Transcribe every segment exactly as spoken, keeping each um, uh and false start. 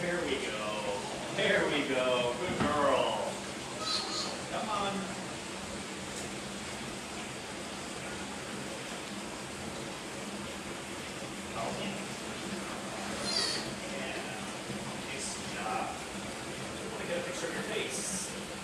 There we go. There we go. Good girl. Come on. Oh, yeah. Yeah. Nice job. I want to get a picture of your face.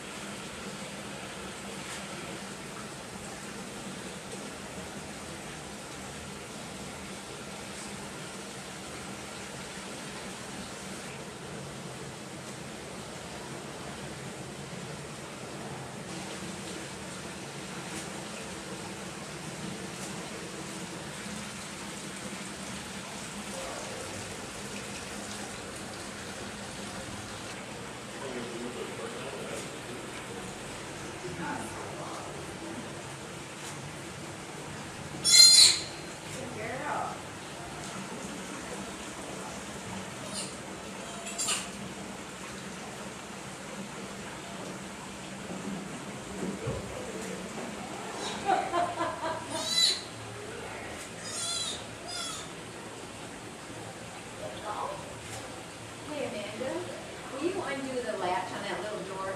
Undo the latch on that little door.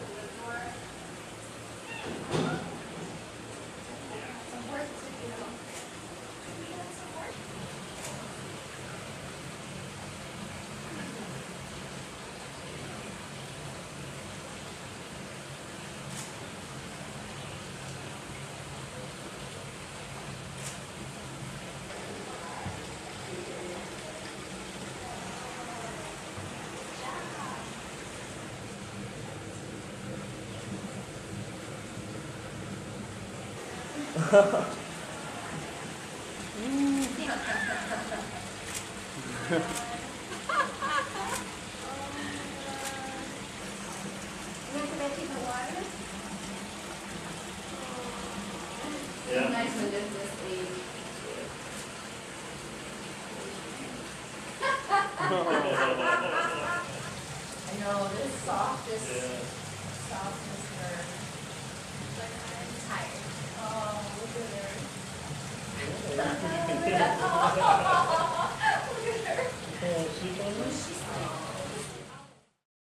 Yeah. Nice with this, this age. I know, this softest, Yeah. softest nerve. But I'm tired. Oh, look at her.